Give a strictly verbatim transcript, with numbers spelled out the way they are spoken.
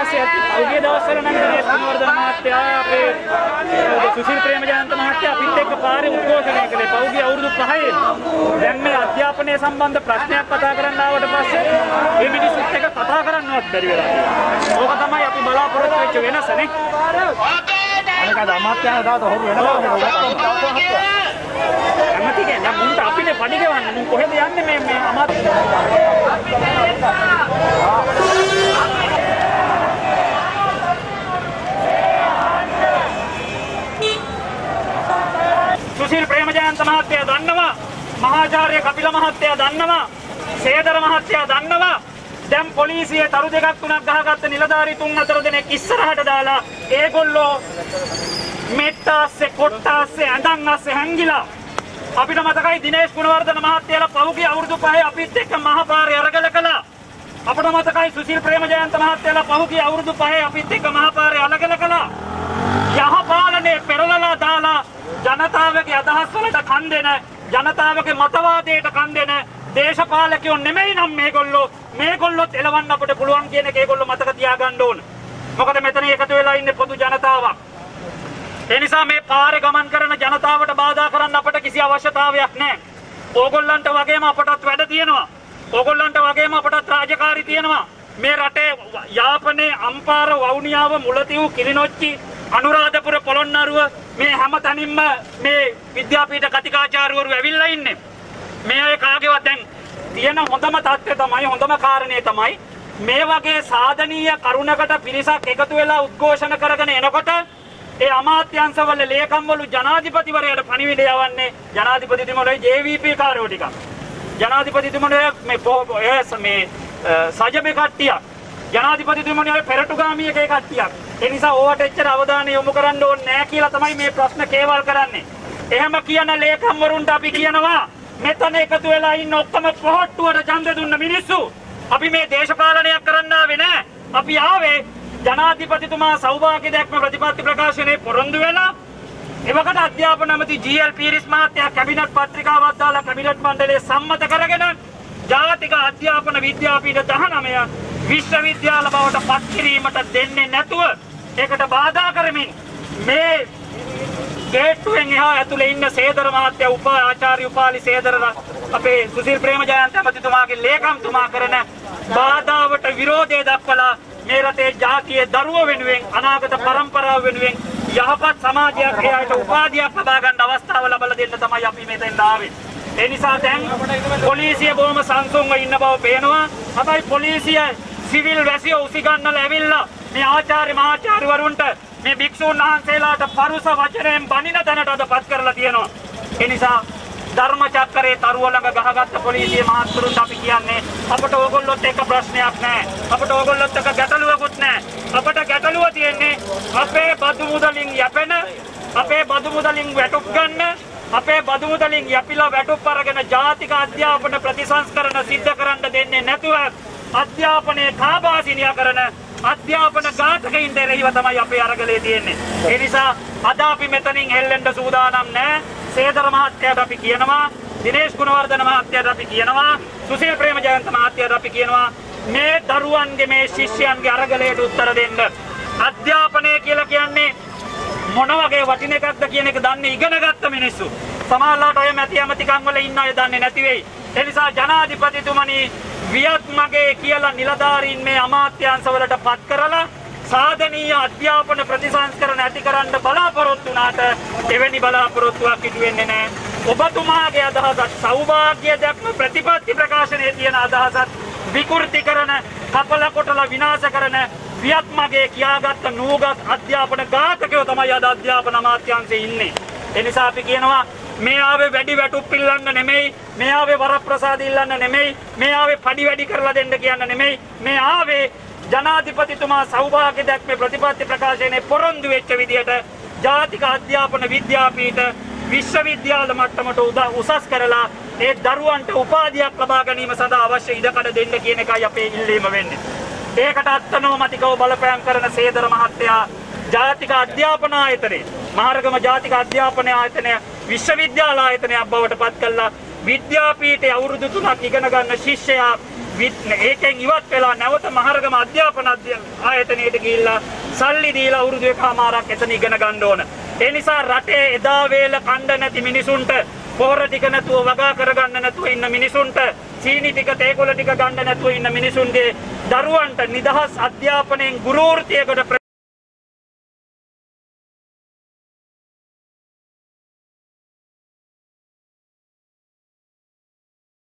පස්සේ පෞද්ගලික දවස්වල නම් දිනේෂ් ගුණවර්ධන මහත්තයා අපේ සුසිල් ප්‍රේමජයන්ත මහත්තයා අපිත් එක්ක පාරේ උද්ඝෝෂණය කළේ පෞද්ගලික අවුරුදු පහේ. දැන් මේ අධ්‍යාපනය සම්බන්ධ ප්‍රශ්නයක් කතා කරන්න ආවට පස්සේ මේ මිනිස්සුත් එක්ක කතා කරන්නවත් බැරි වෙලා තියෙනවා. ඕක තමයි අපි බලාපොරොත්තු වෙච්ච වෙනස නේ. අනික අමාත්‍යයන් දාත හොරු වෙනවා. අමාත්‍ය කියන්නේ මුන්ට අපිනේ පඩි ගෙවන්නේ. මුන් කොහෙද යන්නේ මේ මේ අමාත්‍ය සුසිල් ප්‍රේමජයන්ත මහත්තයා දන්නවා, මහාචාර්ය කපිල මහත්තයා දන්නවා, සේදර මහත්තයා දන්නවා. දැන් පොලිසියේ තරු දෙකක් තුනක් ගහගත්ත නිලධාරී තුන් හතර දෙනෙක් ඉස්සරහට දාලා ඒගොල්ලෝ මෙට්ටාස්සේ කොට්ටාස්සේ ඇඳන් අස්සේ හැංගිලා අපිට මතකයි දිනේෂ් ගුණවර්ධන මහත්තයාලා පහුගිය අවුරුදු පහේ අපිත් එක්ක මහපාරේ අරගල කළා. අපිට මතකයි සුසිල් ප්‍රේමජයන්ත මහත්තයාලා පහුගිය අවුරුදු පහේ අපිත් එක්ක මහපාරේ අරගල කළා. යහපාලනේ පෙරලලා දාලා ජනතාවගේ අදහස් වලට කන් දෙන, ජනතාවගේ මතවාදයට කන් දෙන දේශපාලකයෝ නෙමෙයි නම් මේගොල්ලෝ මේගොල්ලොත් එලවන්න අපිට පුළුවන් කියන එක ඒගොල්ලෝ මතක තියාගන්න ඕන. මොකද මෙතන එකතු වෙලා ඉන්නේ පොදු ජනතාවක්. ඒ නිසා මේ පාරේ ගමන් කරන ජනතාවට බාධා කරන්න අපිට කිසි අවශ්‍යතාවයක් නැහැ. ඕගොල්ලන්ට වගේම අපටත් වැඩ තියෙනවා. ඕගොල්ලන්ට වගේම අපටත් රාජකාරී තියෙනවා. මේ රටේ යාපනයේ අම්පාර වවුනියාව මුලතිව් කිලිනොච්චි අනුරාධපුර පොළොන්නරුව මේ හැම තැනින්ම මේ විද්‍යාපීඨ කතිකාචාර්යවරු ඇවිල්ලා ඉන්නේ. මේ අය කාගේවත් දැන් තියෙන හොඳම තත්ත්වය තමයි, හොඳම කාරණේ තමයි මේ වගේ සාධනීය කරුණකට පිරිසක් එකතු වෙලා උද්ඝෝෂණ කරගෙන එනකොට ඒ අමාත්‍යංශවල ලේකම්වලු ජනාධිපතිවරයාට පණිවිඩය යවන්නේ ජනාධිපතිතුමෝලයි ජේ වී පී කාර්යෝ ටික. ජනාධිපතිතුමෝලේ මේ මේ සජබේ කට්ටිය. ජනාධිපතිතුමෝලේ පෙරටුගාමී එකේ කට්ටියක්. ඒ නිසා ඕවට එච්චර අවධානය යොමු කරන්න ඕනේ නැහැ කියලා තමයි මේ ප්‍රශ්න කේවල් කරන්නේ. එහෙම කියන ලේකම්වරුන්ට අපි කියනවා මෙතන එකතු වෙලා ඉන්න ඔක්කොම පොහොට්ටුවට ඡන්ද දුන්න මිනිස්සු. අපි මේ දේශපාලනයක් කරන්න ආවේ නැහැ. අපි ආවේ ජනාධිපතිතුමා සෞභාග්‍ය දැක්ම ප්‍රතිපත්ති ප්‍රකාශනයේ පොරොන්දු වෙලා එවකට අධ්‍යාපන ඇමති ජී එල් පීරිස් මහත්තයා කැබිනට් පත්‍රිකාවක් දාලා කැබිනට් මණ්ඩලයේ සම්මත කරගෙන ජාතික අධ්‍යාපන විද්‍යාපීඨ දහනවය විශ්වවිද්‍යාල බවට පත් කිරීමට දෙන්නේ නැතුව ඒකට බාධා කරමින් මේ ගේට්ටුවෙන් එහා ඇතුලේ ඉන්න සේදර මහත්තයා උප ආචාර්ය උපාලි සේදර අපේ සුසිල් ප්‍රේමජයන්ත ඇමතිතුමාගේ ලේකම්තුමා කරන බාධාවට විරෝධය දක්වලා මේ රටේ ජාතියේ දරුවෝ වෙනුවෙන්, අනාගත පරම්පරාව වෙනුවෙන් යහපත් සමාජයක් එයාට උපාධියක් ලබා ගන්න අවස්ථාව ලබා දෙන්න තමයි අපි මෙතෙන් ආවේ. ඒ නිසා දැන් පොලිසිය බොහොම සංසුන්ව ඉන්න බව පේනවා. හැබැයි පොලිසිය සිවිල් වැසියෝ උසිගන්නලා ඇවිල්ලා මේ ආචාර්ය මහාචාර්යවරුන්ට මේ භික්ෂුන් වහන්සේලාට පරුස වචනයෙන් බනින තැනට අදපත් කරලා තියෙනවා. ඒ නිසා ධර්ම චක්‍රයේ තරුව ළඟ ගහගත්ත පොලිසිය මහත්තුරුන්ට අපි කියන්නේ අපට ඕගොල්ලොත් එක්ක ප්‍රශ්නයක් නැහැ. අපට ඕගොල්ලොත් එක්ක ගැටලුවකුත් නැහැ. අපට ගැටලුව තියෙන්නේ අපේ බදු මුදලින් යැපෙන, අපේ බදු මුදලින් වැටුප් ගන්න, අපේ බදු මුදලින් යැපිලා වැටුප් අරගෙන ජාතික අධ්‍යාපන ප්‍රතිසංස්කරණ සිද්ධ කරන්න දෙන්නේ නැතුව අධ්‍යාපනයේ කාබාසිනියා කරන අධ්‍යාපන ඝාතකයින් දෙරෙහිව තමයි අපේ අරගලේ තියෙන්නේ. ඒ නිසා අද අපි මෙතනින් හෙල්ලෙන්න සූදානම් නැහැ. සේදර මහත්තයාට අපි කියනවා, දිනේෂ් ගුණවර්ධන මහත්තයාට අපි කියනවා, සුසිල් ප්‍රේමජයන්ත මහත්තයාට අපි කියනවා මේ දරුවන්ගේ මේ ශිෂ්‍යයන්ගේ අරගලයට උත්තර දෙන්න. අධ්‍යාපනය කියලා කියන්නේ මොන වගේ වටින එකක්ද කියන එක දන්නේ ඉගෙනගත්ත මිනිස්සු. සමහරවිට ඔය මැති ඇමතිකම් වල ඉන්න අය දන්නේ නැති වෙයි. ඒ නිසා ජනාධිපතිතුමනි වියත් මගේ කියලා නිලධාරීන් මේ අමාත්‍යාංශවලට පත් කරලා සාධනීය අධ්‍යාපන ප්‍රතිසංස්කරණ ඇති කරන්න බලාපොරොත්තු වුණාට එවැනි බලාපොරොත්තුවක් ඉටු වෙන්නේ නැහැ. ඔබතුමාගේ අදහසත් සෞභාග්‍ය දැක්ම ප්‍රතිපත්ති ප්‍රකාශනයේ තියෙන අදහසත් විකෘති කරන, කපල කොටලා විනාශ කරන වියත් මගේ කියාගත්ත නූගත් අධ්‍යාපන ඝාතකයෝ තමයි අද අධ්‍යාපන අමාත්‍යාංශයේ ඉන්නේ. ඒ නිසා අපි කියනවා මේ ආවේ වැඩි වැටුප් ඉල්ලන්න නෙමෙයි, මේ ආවේ වරප්‍රසාද ඉල්ලන්න නෙමෙයි, මේ ආවේ පඩි වැඩි කරලා දෙන්න කියන්න නෙමෙයි, මේ ආවේ ජනාධිපතිතුමා සෞභාග්‍ය දැක්මේ ප්‍රතිපත්ති ප්‍රකාශනයේ පොරොන්දු වෙච්ච විදිහට ජාතික අධ්‍යාපන විද්‍යාපීඨ විශ්වවිද්‍යාල මට්ටමට උසස් කරලා ඒ දරුවන්ට උපාධියක් ලබා ගැනීම සඳහා අවශ්‍ය ඉඩකඩ දෙන්න කියන එකයි අපේ ඉල්ලීම වෙන්නේ. ඒකට අත්නෝමතිකව බලපෑම් කරන සේදර මහත්තයා ජාතික අධ්‍යාපන ආයතනයේ, මහරගම ජාතික අධ්‍යාපන ආයතනය විශ්වවිද්‍යාල ආයතනයක් බවට පත් කළා. විද්‍යාපීඨයේ අවුරුදු තුනක් ඉගෙන ගන්න ශිෂ්‍යයා ඒකෙන් ඉවත් වෙලා නැවත මහරගම අධ්‍යාපන ආයතනයට ගිහිල්ලා සල්ලි දීලා අවුරුදු එකමාරක් එතන ඉගෙන ගන්න ඕන. ඒ නිසා රටේ එදා වේල කණ්ඩ නැති මිනිසුන්ට පොහොර ටික නැතුව වගා කරගන්න නැතුව ඉන්න මිනිසුන්ට සීනි ටික තේකොළ ටික ගන්න නැතුව ඉන්න මිනිසුන්ගේ දරුවන්ට නිදහස් අධ්‍යාපනයෙන් ගුරු වෘත්තියකට